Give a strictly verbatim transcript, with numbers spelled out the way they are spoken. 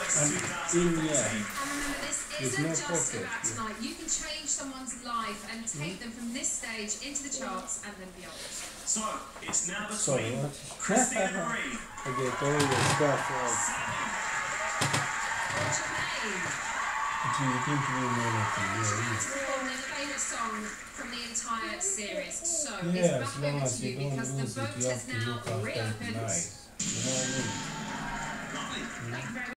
And in here, And remember, this there's isn't no just pocket. about tonight. You can change someone's life and take them from this stage into the charts and then beyond. So, it's now the Sorry, Queen, what? Christina Marie. I get all the stuff like. What's your name? Do you think you know anything? She's Yeah, about to perform their favourite song from the entire series. So, yeah, it's as back long over as to you you don't because the lose it, vote you have has to now look after it reopened. nice. You know what I mean? Lovely. Thank you very much.